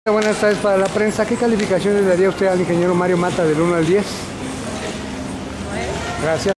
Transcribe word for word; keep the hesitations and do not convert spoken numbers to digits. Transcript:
Buenas tardes para la prensa. ¿Qué calificaciones le daría usted al ingeniero Mario Mata del uno al diez? Gracias.